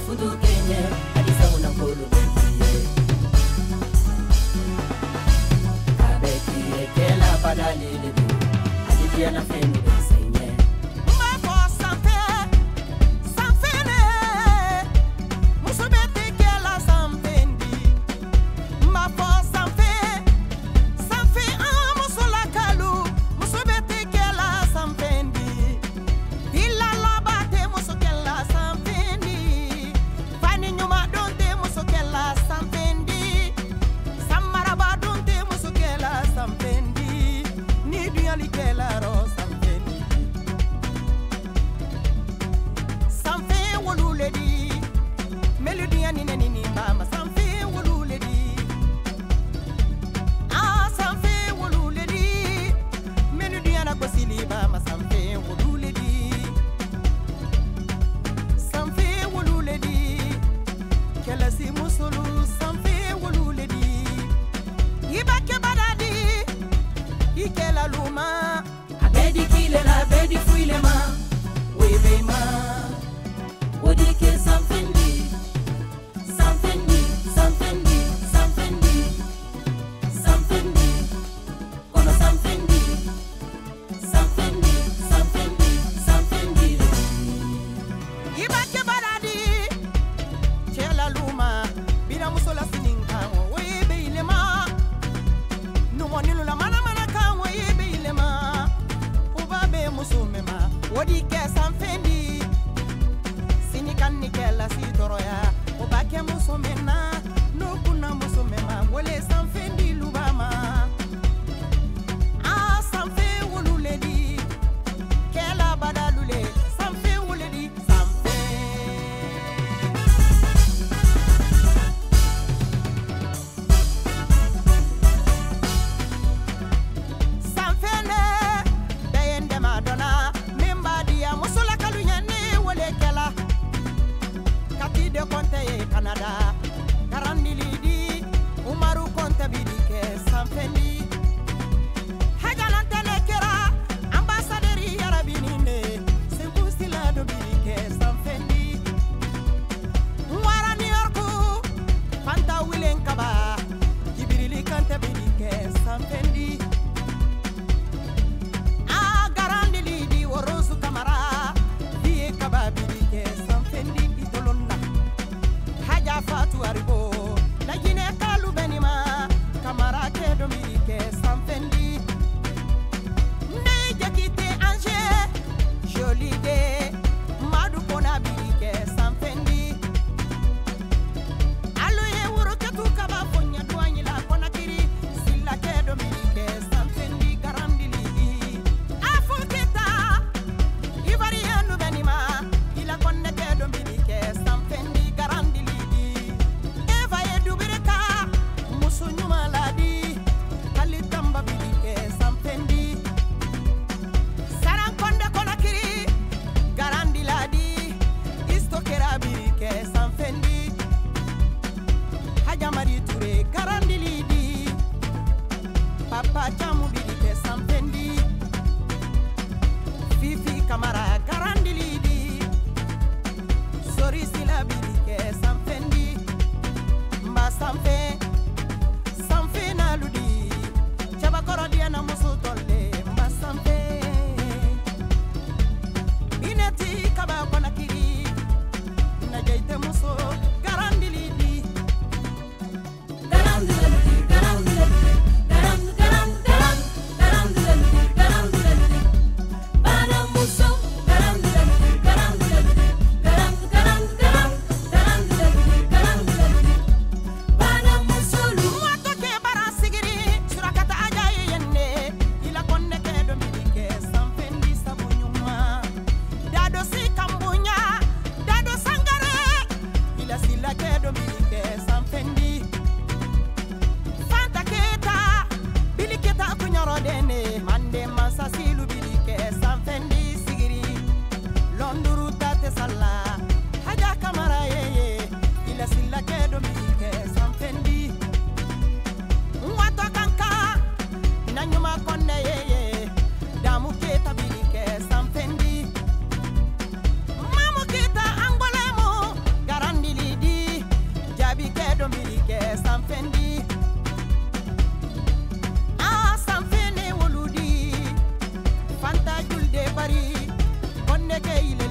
fudu kenye adisa una kolo bekiye kabeki ekela badali lebi adidia na fendi besenye mafo sanfe sanfene musubete kela sanfendi mafo sanfe sanfe musula kalu musubete kela sanfendi illa labate musukela sanfendi fani nyuma donde musukela sanfendi samaraba donde musukela sanfendi ni dunyali kela ro sanfendi sanfe woluledi meludia ni neni mama sanfe woluledi sanfe woluledi meludia na kosili mama sanfe woluledi sanfe woluledi kela si musulu sanfe woluledi ibake badadi ikela luma abedi kile na abedi fuile ma webe ma wodi ke sanfendi sanfendi sanfendi sanfendi sanfendi kono sanfendi sanfendi sanfendi sanfendi ibake badadi kela luma bina musola sininka webe ilema numonilu la mana mana kan webe ilema ubabe musumema wodi ke sanfendi sinikan nikela si toroya ubake musumena nukuna musumema wole sanfendi lubama sanfe wululedi kela badalule sanfe wuledi sanfe sanfene dayende madona membadia musula kalunyane wole kela kati de konte ye Canada karandilidi umaru konte bidike sanfendi hajalantele kera ambassadeur yarabinine sembusila do bidike sanfendi wara New York fanta wilen kaba jibirili kante bidike sanfendi garandilidi worosu kamara die kaba bidike sanfendi itolonna haja fatu aribo lajine kalu benima kamara ke do bidike sanfendi ne jakite anje joli de madu kona bidike sanfendi aloye wuro ketu kaba fonya duanyi la kona kiri silla ke do bidike sanfendi garandilidi afukita ivarianu benima ila konne ke do bidike sanfendi garandilidi eva edubireka musunyuma ladi kalitamba bidike sanfendi saran konde kona kiri garandiladi istokera bidike sanfendi haja mari ture garandilidi papa jamu bidike sanfendi fifi kamara garandilidi sori sila bidike sanfendi mba sanfe sanfe na ludi chaba korodia na musu tolle mba sanfe ineti kaba kona kiri na jaite muso garandilidi garam dilandi garam dilandi garam garam garam garam dilandi garam dilandi bana muso garam dilandi garam dilandi garam garam garam garam dilandi garam dilandi bana muso lu Mwato ke bara sigiri surakata ajaye yenne ila konne ke do bidike sanfendi sabunyuma dado si kambunya dado sangare ila sila ke do bidike sanfendi fanta keta biliketa kunyoro dene mande masa silu bidike sanfendi sigiri londuru tate salla haja kamara yeye ila sila ke do bidike sanfendi Mwato kanka nanyuma konne yeye damu keta bidike sanfendi mamu kita angolemo garandi ke ile